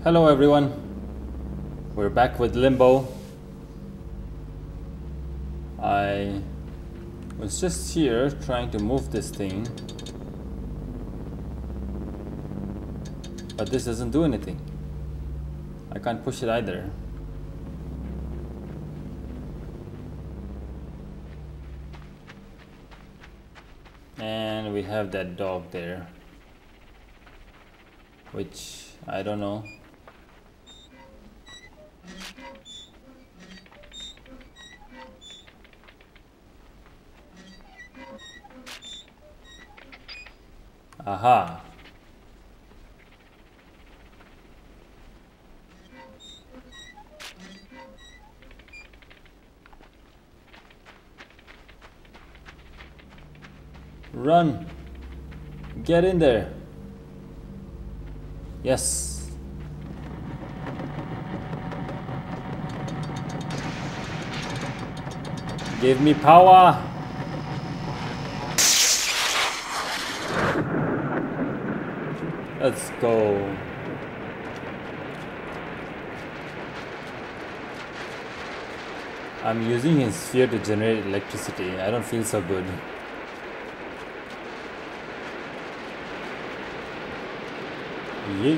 Hello everyone, we're back with Limbo. I was just here trying to move this thing, but this doesn't do anything. I can't push it either. And we have that dog there, which I don't know. Aha. Run. Get in there. Yes. Give me power. Let's go. I'm using his sphere to generate electricity. I don't feel so good. Yeet.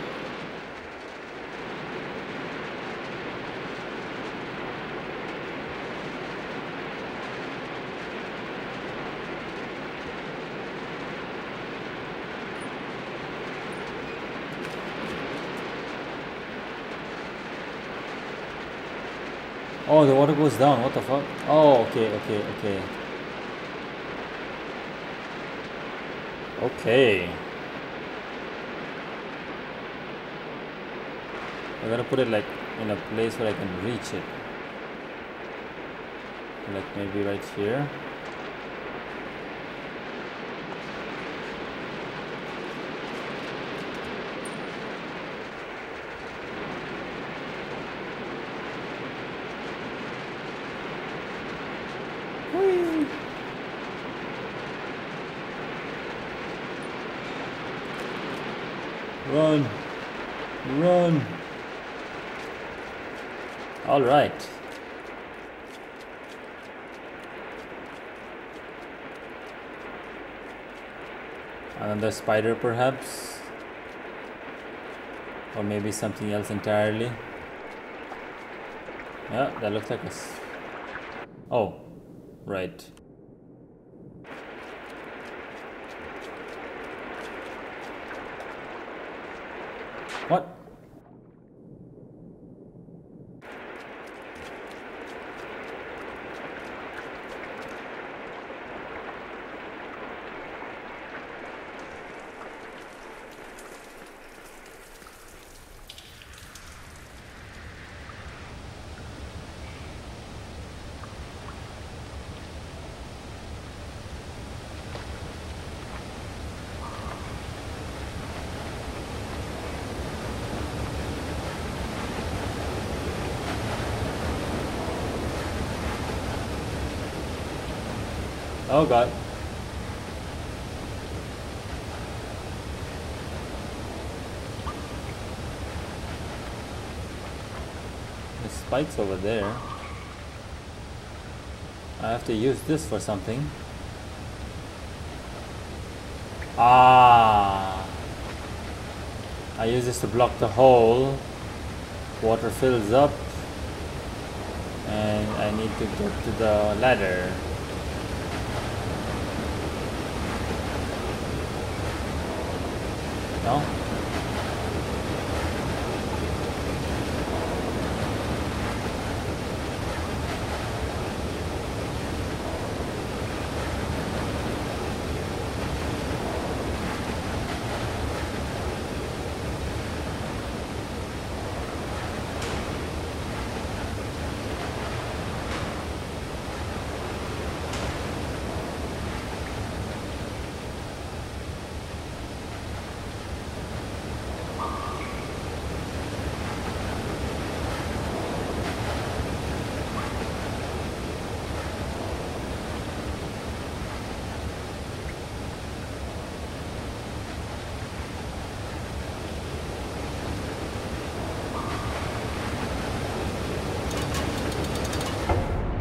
Oh, the water goes down. What the fuck? Oh, okay. Okay. I gotta put it like in a place where I can reach it. Like maybe right here. Whee! Run! Run! All right. Another spider perhaps, or maybe something else entirely. Yeah, that looks like a oh, right. What? Oh god. The spikes over there. I have to use this for something. Ah. I use this to block the hole. Water fills up. And I need to get to the ladder. No?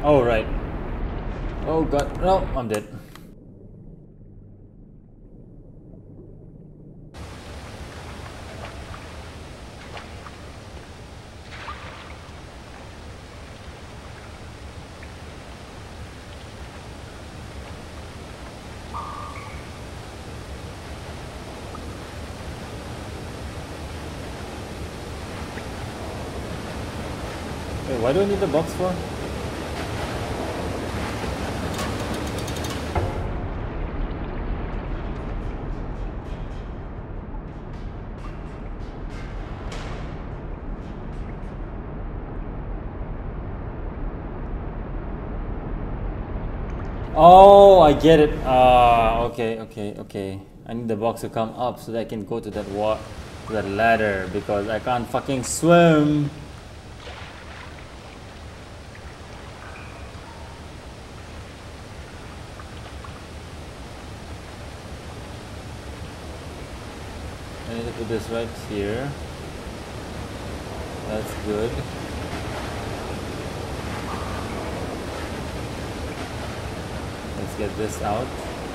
Oh, right. Oh god, no, I'm dead. Wait, why do I need the box for? Oh, I get it. Okay. I need the box to come up so that I can go to that ladder because I can't fucking swim. I need to put this right here. That's good. Let's get this out.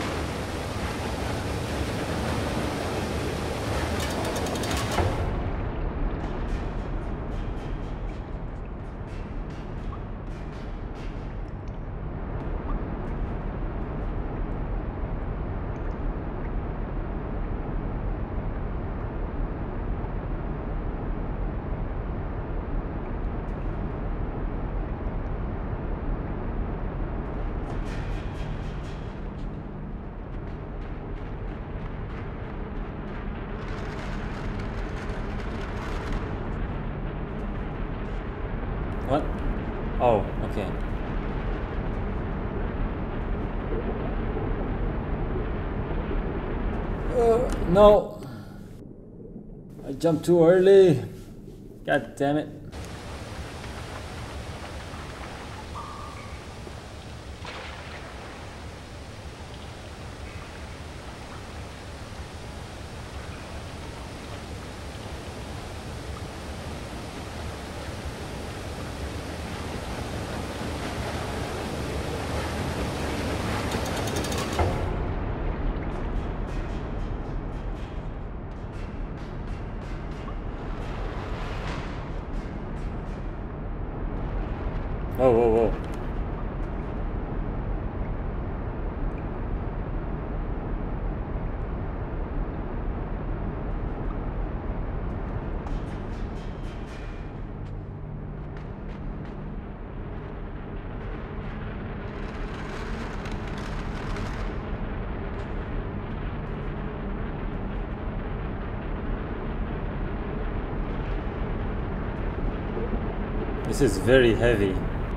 What? Oh, okay. No! I jumped too early. God damn it. Whoa. This is very heavy.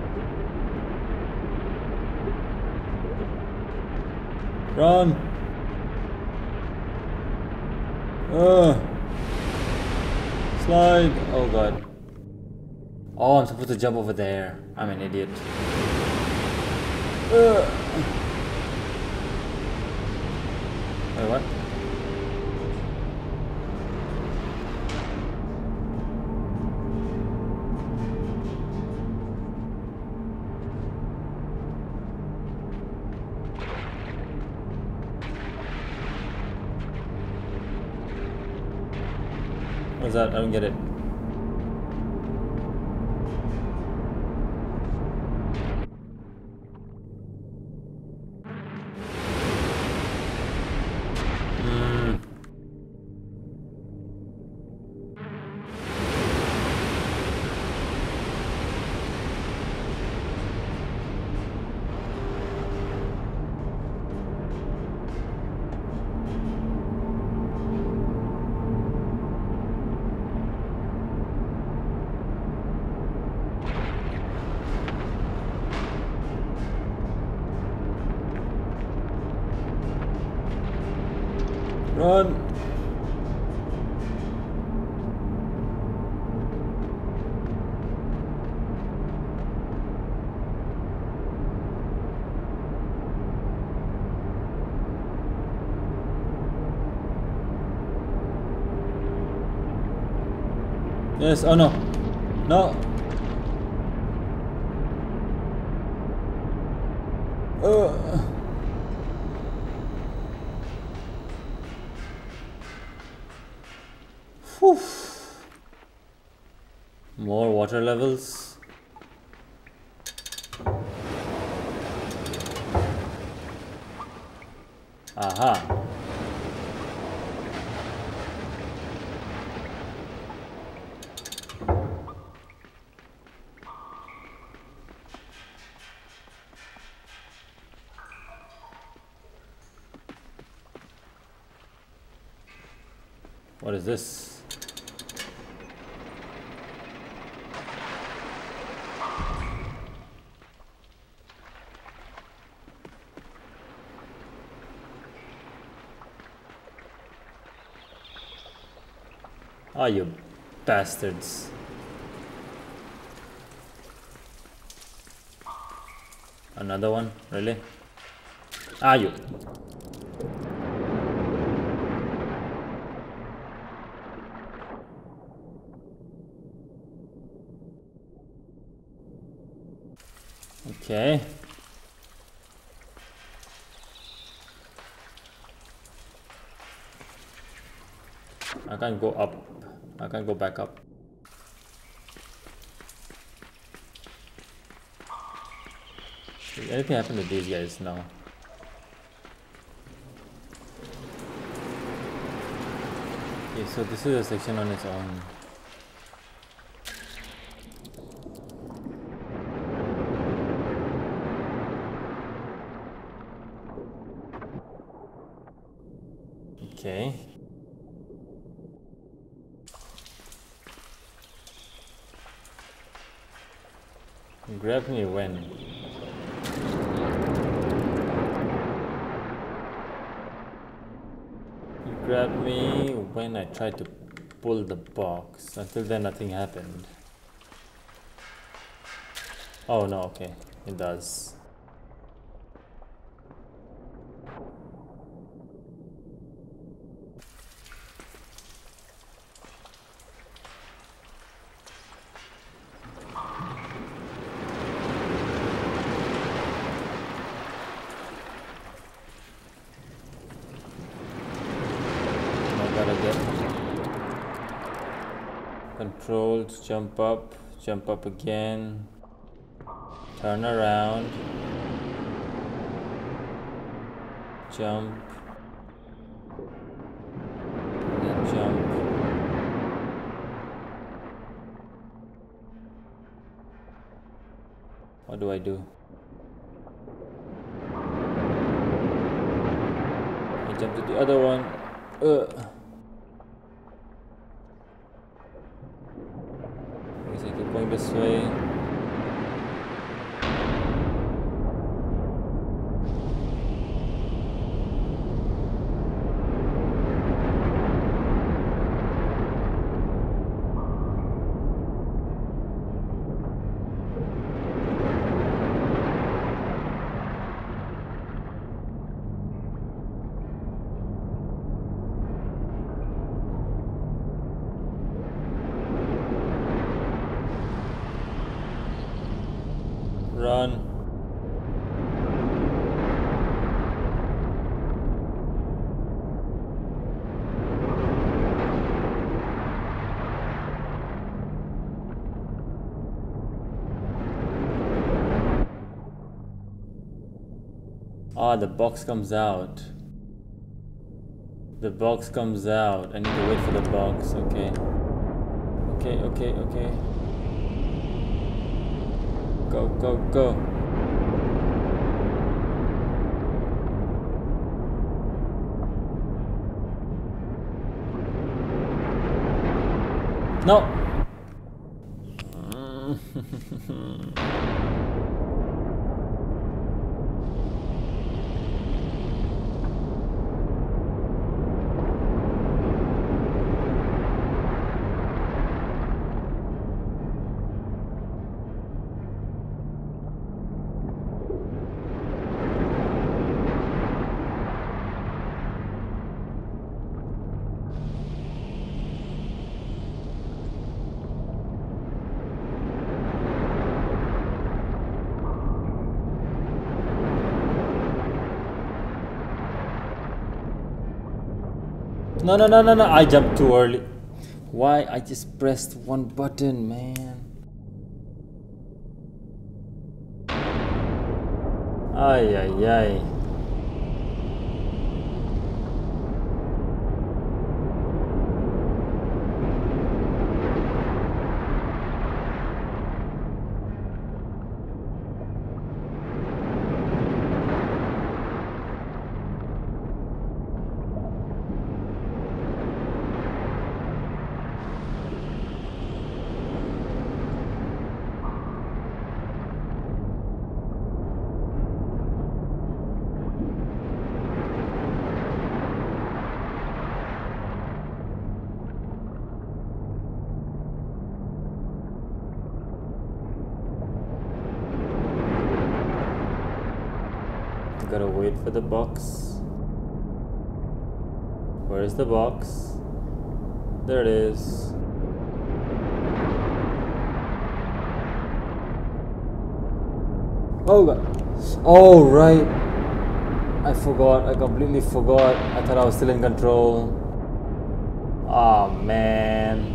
Run! Slide! Oh god. Oh, I'm supposed to jump over there. I'm an idiot. Wait, what? What's that? I don't get it. Run! Yes, oh no. No! Whew. More water levels. Aha. What is this? Oh, you bastards. Another one? Really? Ah, you. Okay. I can't go up. I can't go back up. Did anything happen to these guys? No. Okay, so this is a section on its own. Okay. Grab me when? You grabbed me when I tried to pull the box. Until then nothing happened. Oh no, okay. It does. Controls, jump up again, turn around, jump, then jump. What do I do? I jump to the other one. I keep going this way. Run. Ah, the box comes out. The box comes out. I need to wait for the box. Okay. Okay. Go. No. No, no, no, no, no. I jumped too early. Why? I just pressed one button, man. Ay, ay, ay. Gotta wait for the box. Where is the box? There it is. Oh god. Oh right. I forgot. I completely forgot. I thought I was still in control. Oh man.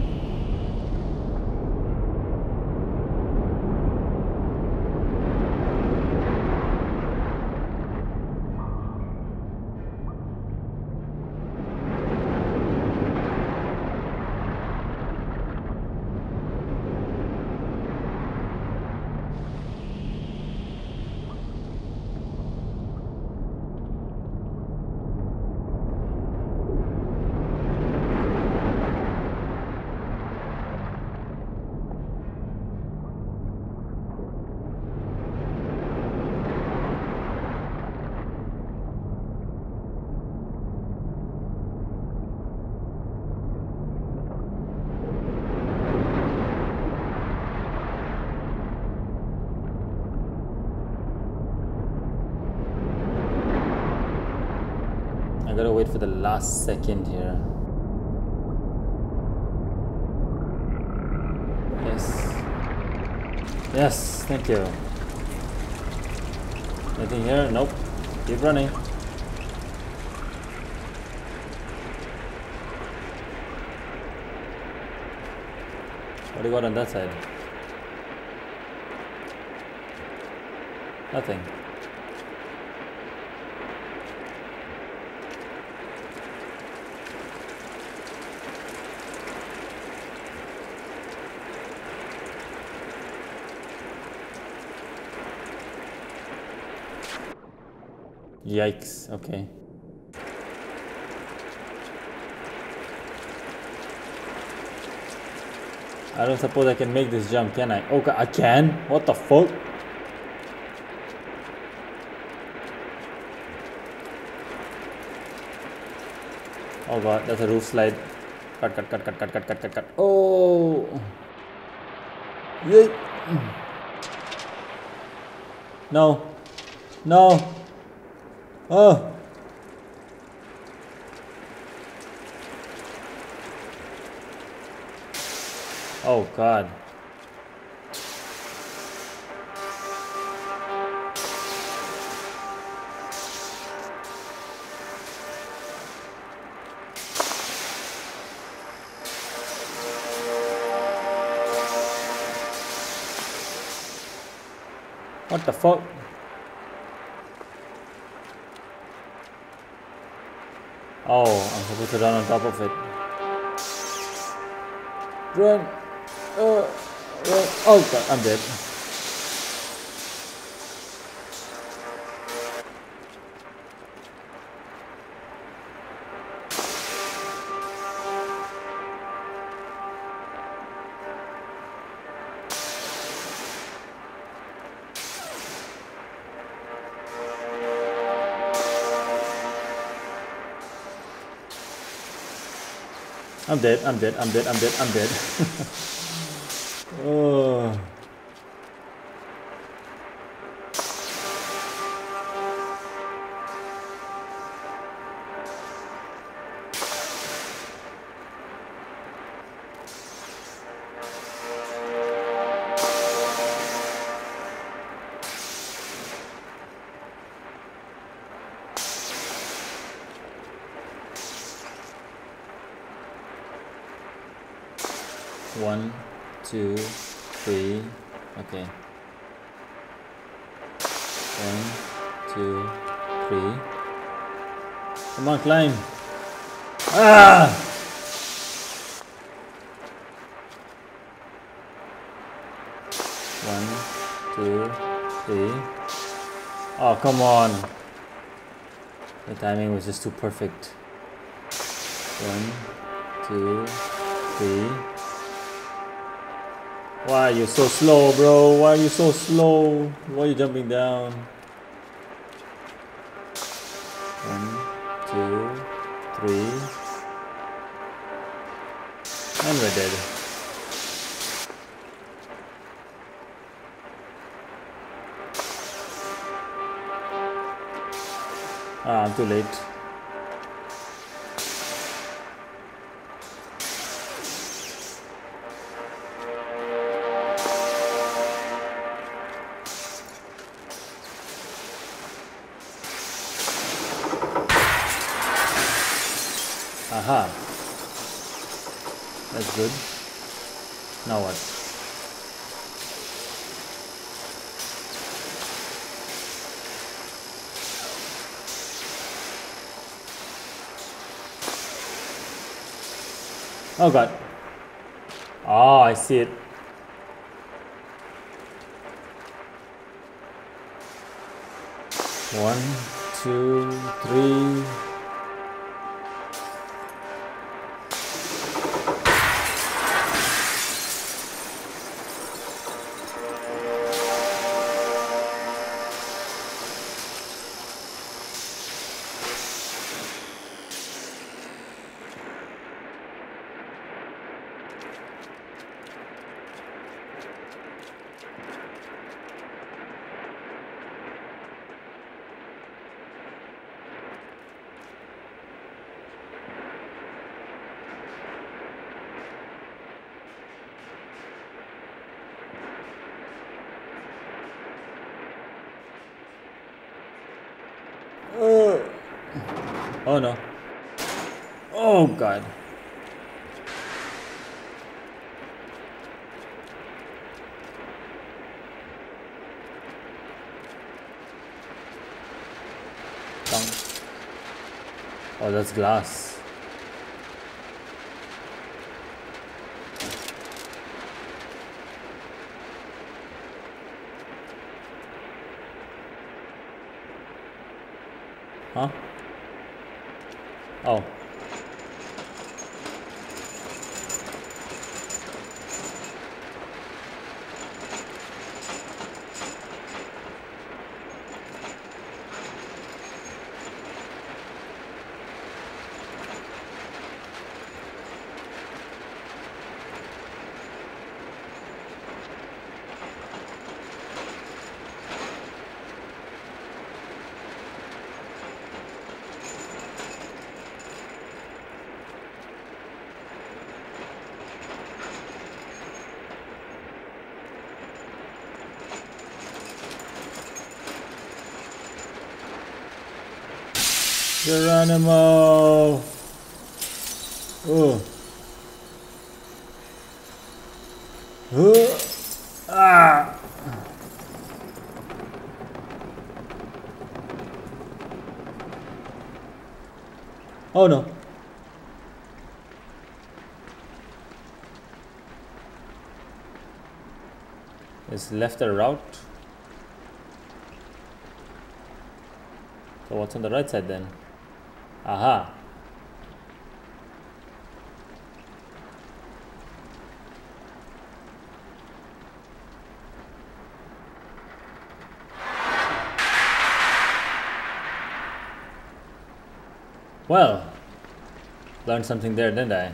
I gotta wait for the last second here. Yes. Yes, thank you. Anything here? Nope. Keep running. What do you got on that side? Nothing. Yikes, okay. I don't suppose I can make this jump, can I? Okay, I can? What the fuck? Oh god, that's a roof slide. Cut, cut, cut, cut, cut, cut, cut, cut, cut. Oh! Yay! No! No! Oh! Oh god. What the fuck? Oh, I'm supposed to run on top of it. Run! Run! Oh god, I'm dead. I'm dead, I'm dead, I'm dead, I'm dead, I'm dead. Oh. 1, 2, 3. Okay. 1, 2, 3. Come on, climb. Ah! One, two, three. Oh, come on. The timing was just too perfect. 1, 2, 3. Why are you so slow, bro? Why are you so slow? Why are you jumping down? 1, 2, 3. And we're dead. Ah, I'm too late. Aha. That's good. Now what? Oh god. Oh, I see it. One, two, three. Oh no. Oh god. Oh, that's glass. Huh? Oh. Geronimo! Oh. Ah! Oh no. Is left a route? So what's on the right side then? Aha. Well, learned something there, didn't I?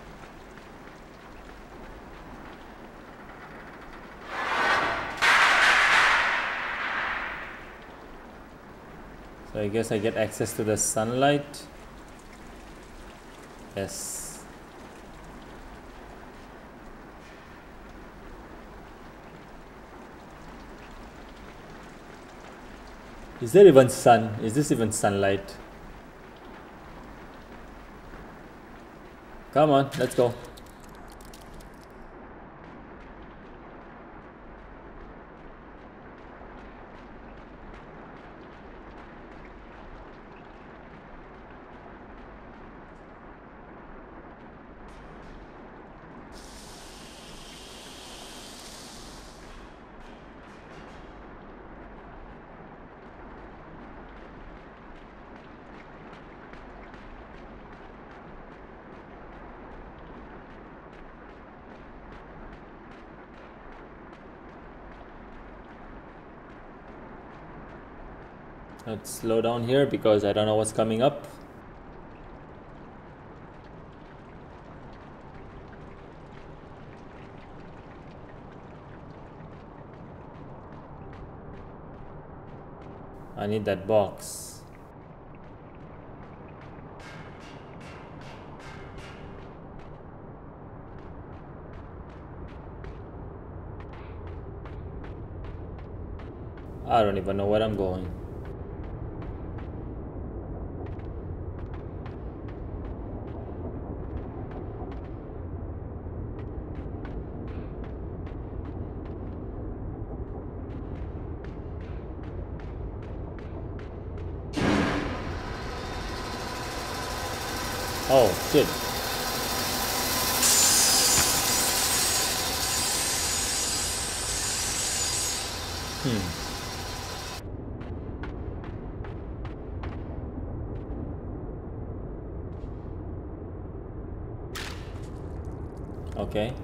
So I guess I get access to the sunlight. Yes. Is there even sun? Is this even sunlight? Come on, let's go. Let's slow down here because I don't know what's coming up. I need that box. I don't even know where I'm going. Oh shit. Okay.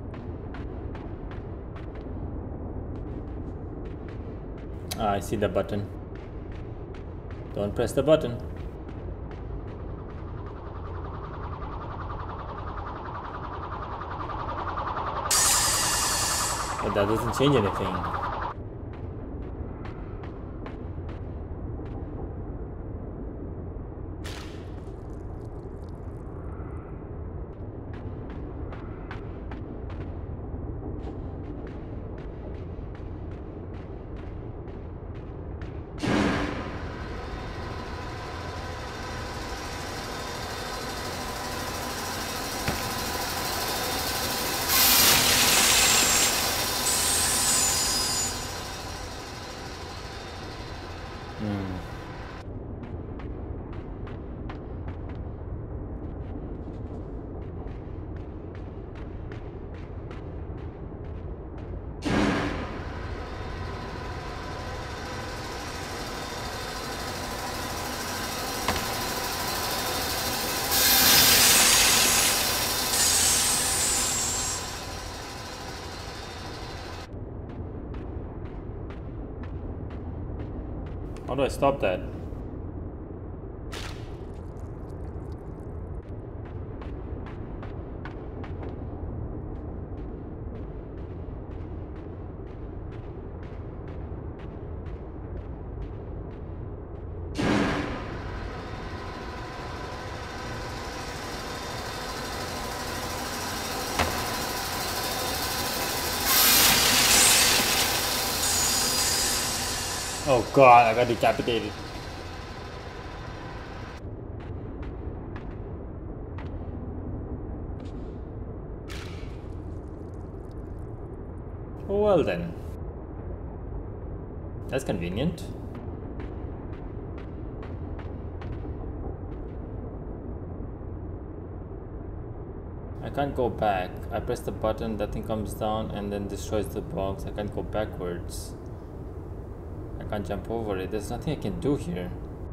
I see the button. Don't press the button. But that doesn't change anything. How do I stop that? Oh god, I got decapitated. Well then. That's convenient. I can't go back. I press the button, that thing comes down and then destroys the box. I can't go backwards. I can't jump over it. There's nothing I can do here.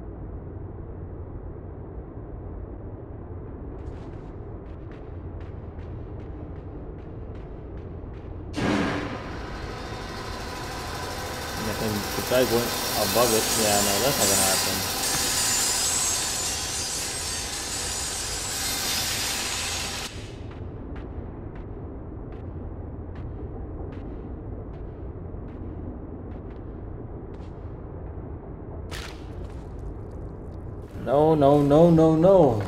And I can try going above it. Yeah, no, that's not gonna happen. No, no, no, no, no.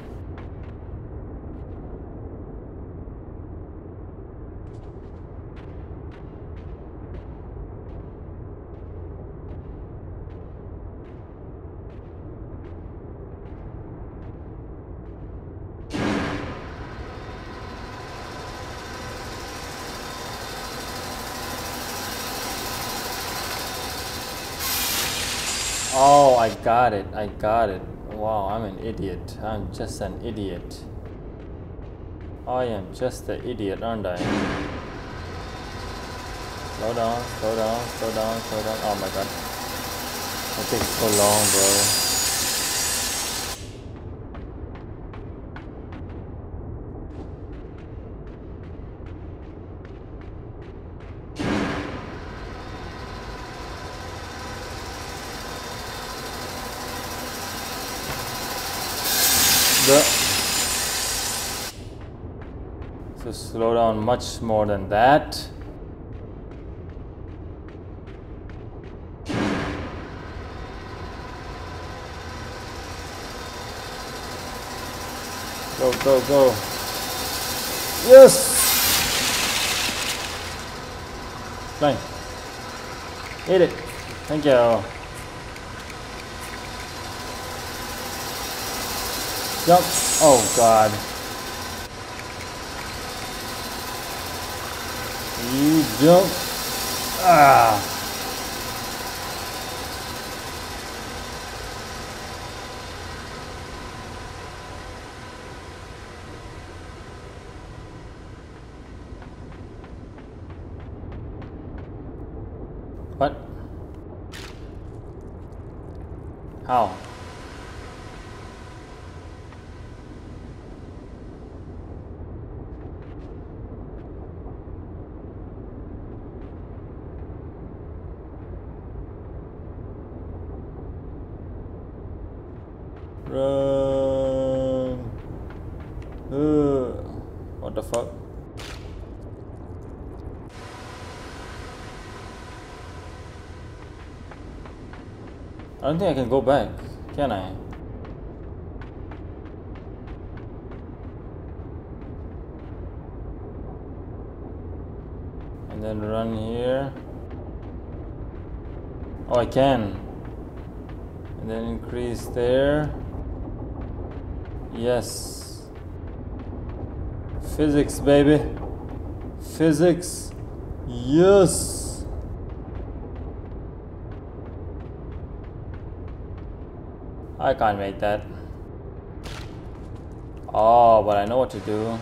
Oh, I got it. I got it. Wow, I'm an idiot. I'm just an idiot. I am just an idiot, aren't I? Slow down, slow down, slow down, slow down. Oh my god. That takes so long, bro. So slow down much more than that. Go, go, go. Yes! Fine. Hit it. Thank you. Jump. Oh god. You jump. Ah. What? How? Run. What the fuck? I don't think I can go back, can I? And then run here. Oh, I can. And then increase there. Yes. Physics, baby. Physics. Yes. I can't make that. Oh, but I know what to do.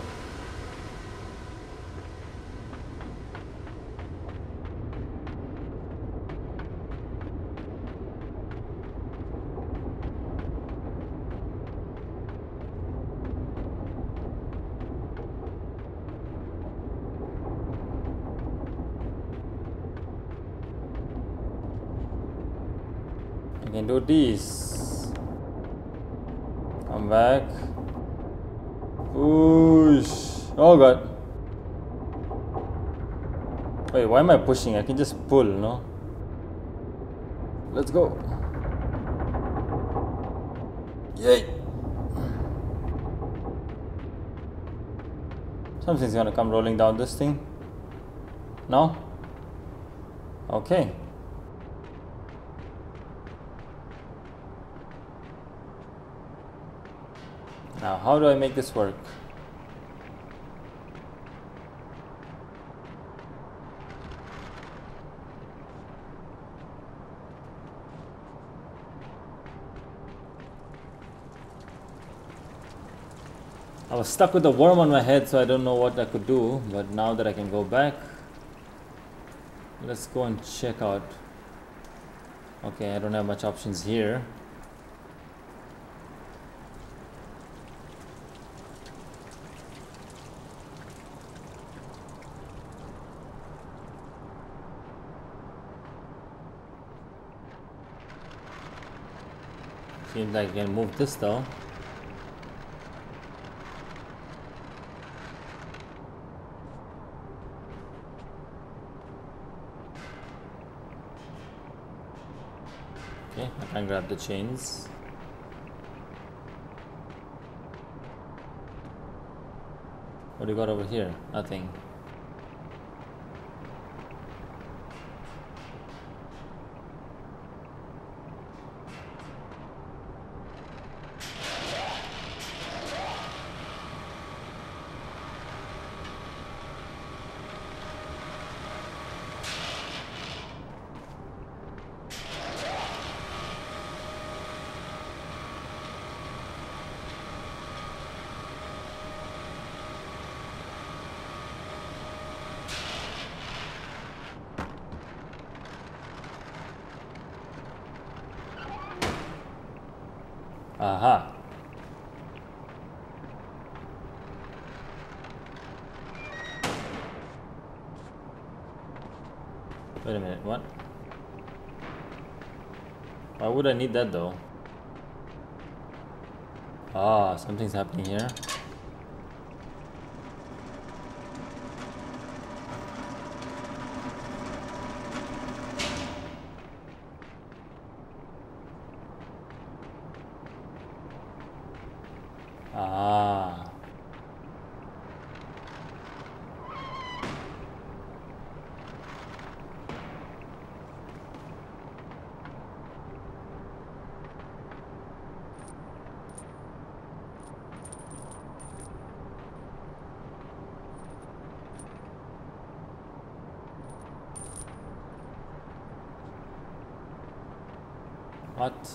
I can do this. Come back. Push. Oh god. Wait, why am I pushing? I can just pull, no? Let's go. Yay! Something's gonna come rolling down this thing. No? Okay. Now, how do I make this work? I was stuck with a worm on my head, so I don't know what I could do, but now that I can go back, let's go and check out. Okay, I don't have much options here. Seems like I can move this though. Okay, I can grab the chains. What do you got over here? Nothing. Aha. Wait a minute, what? Why would I need that though? Ah, something's happening here. Ah. What?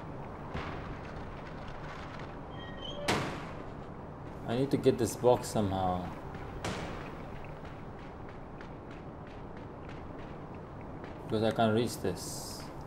I need to get this box somehow. Because I can't reach this.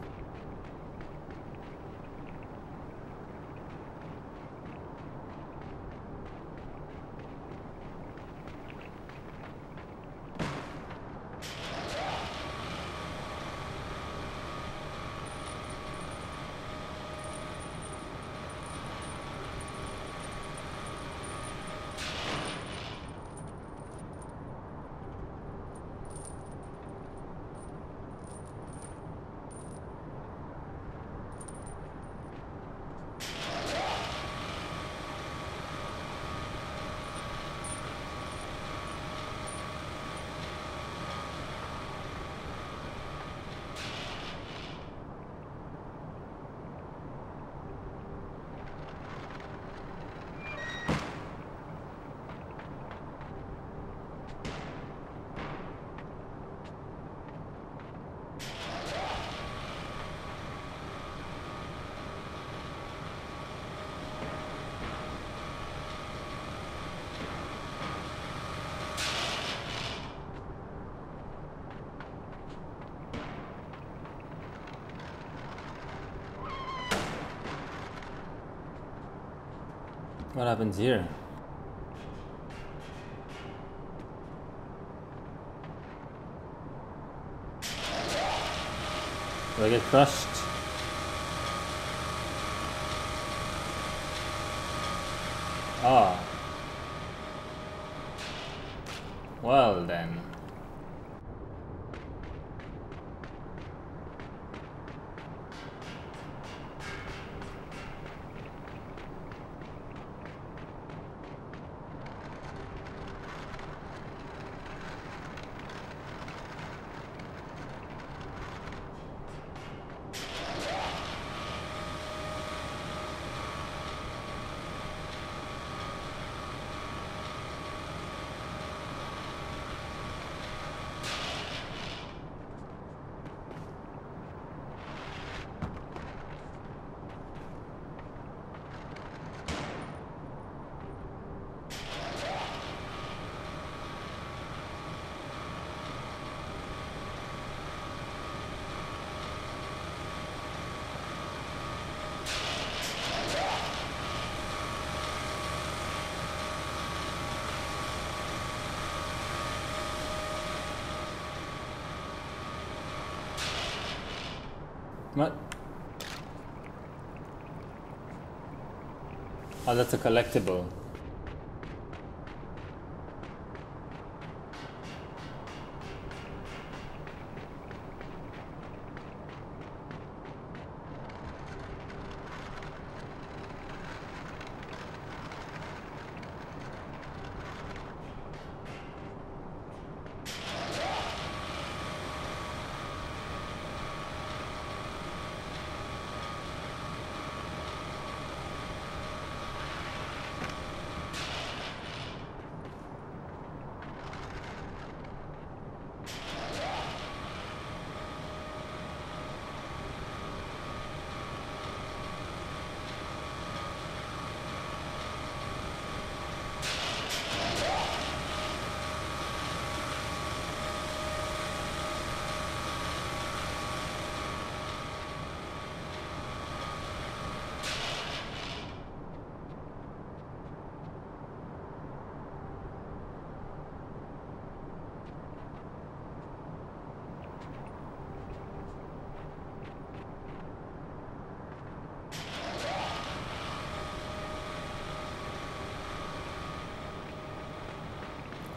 What happens here? Do I get crushed? Ah. Well then. What? Oh, that's a collectible.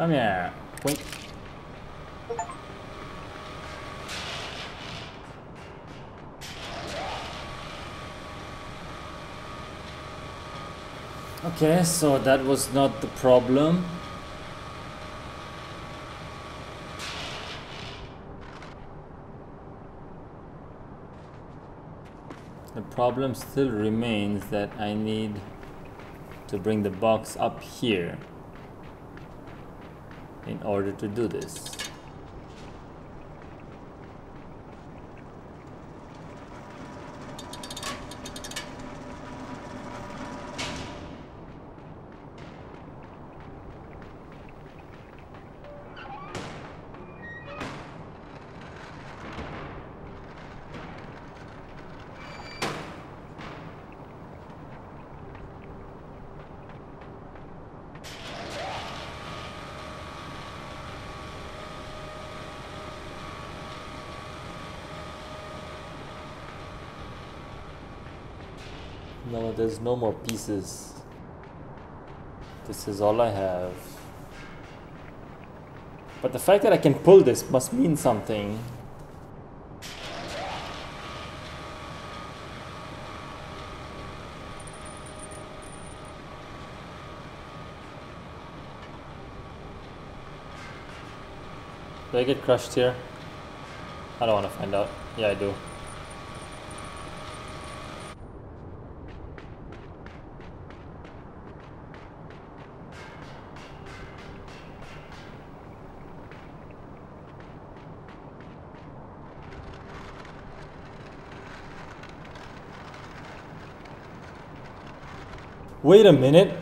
Come here. Wait. Okay, so that was not the problem. The problem still remains that I need to bring the box up here in order to do this. No, there's no more pieces. This is all I have. But the fact that I can pull this must mean something. Do I get crushed here? I don't want to find out. Yeah, I do. Wait a minute.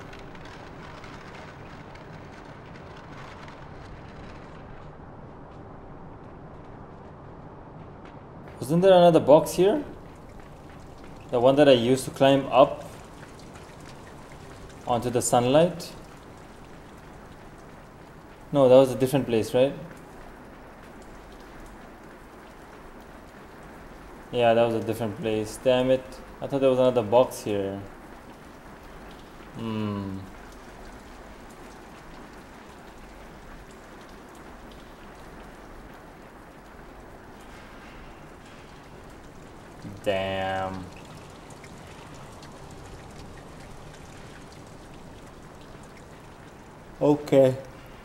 Wasn't there another box here? The one that I used to climb up onto the sunlight? No, that was a different place, right? Yeah, that was a different place. Damn it. I thought there was another box here. Damn. Okay.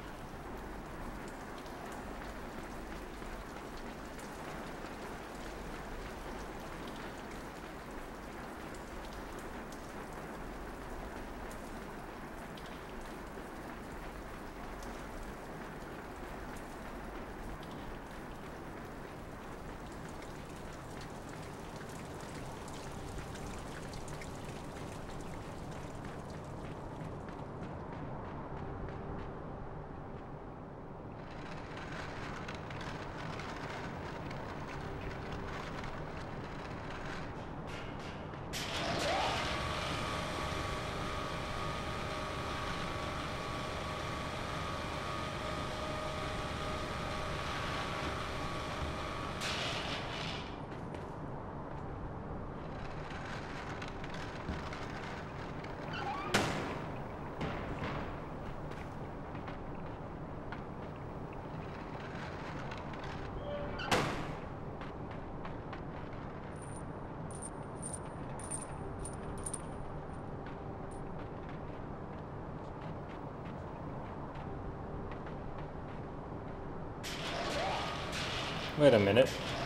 Wait a minute.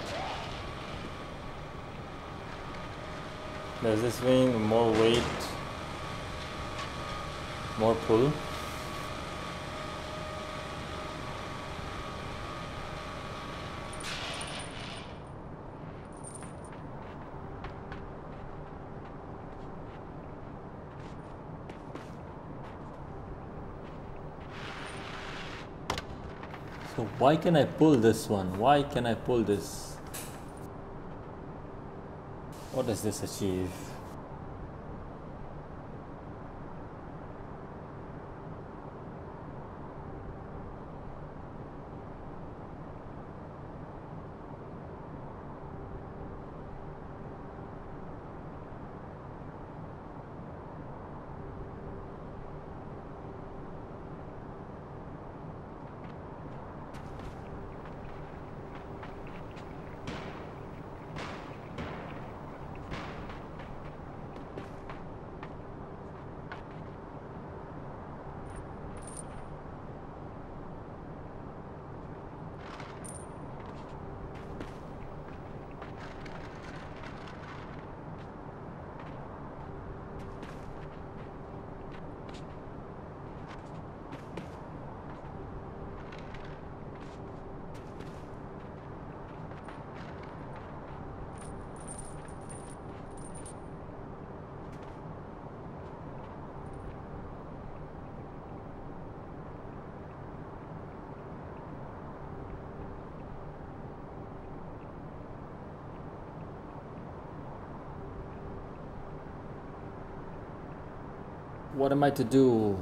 Does this mean more weight, more pull? So why can I pull this one? Why can I pull this? What does this achieve? What am I to do?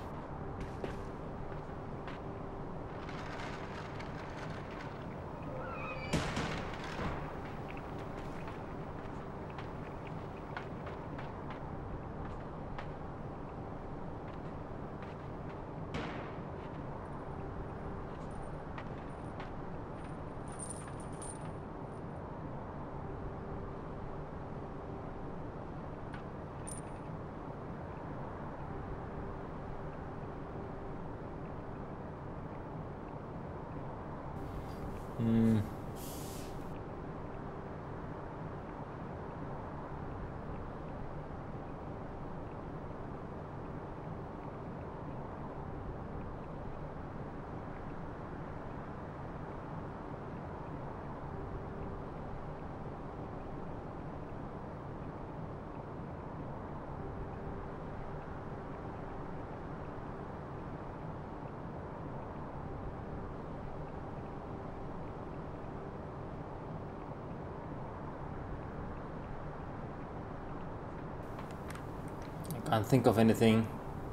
Can't think of anything.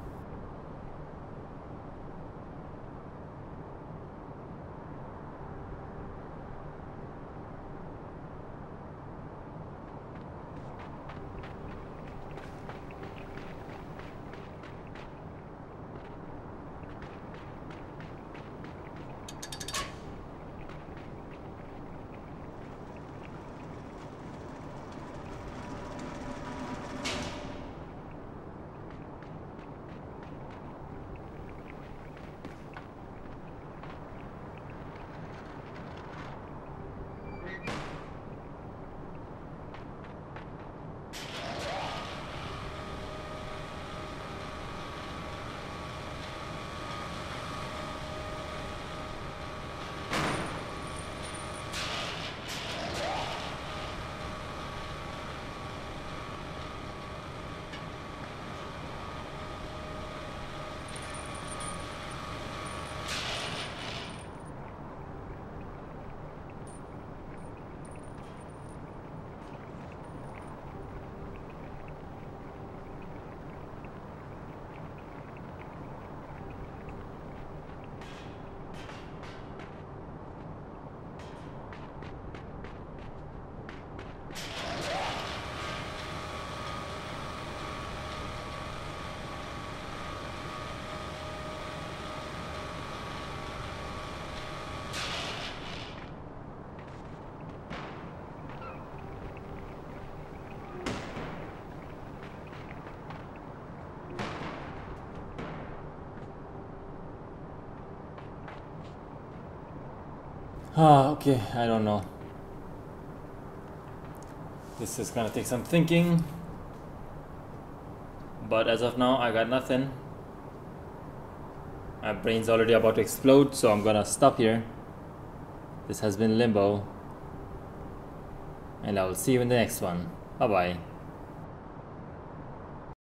Okay, I don't know. This is gonna take some thinking. But as of now, I got nothing. My brain's already about to explode, so I'm gonna stop here. This has been Limbo. And I will see you in the next one. Bye bye.